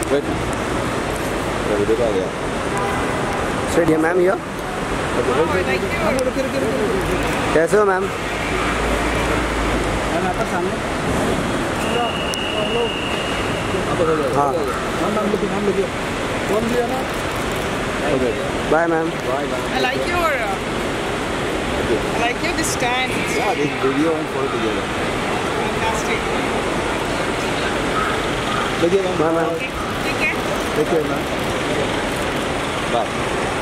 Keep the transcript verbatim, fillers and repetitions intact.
Wait. Sit here, ma'am, here. कैसे हो ma'am? हाँ bye ma'am. I like your, uh, I like your this stand. It's Yeah, this video and photo together. fantastic. Take care, bye ma'am. Okay, take care. Take care, man. Bye.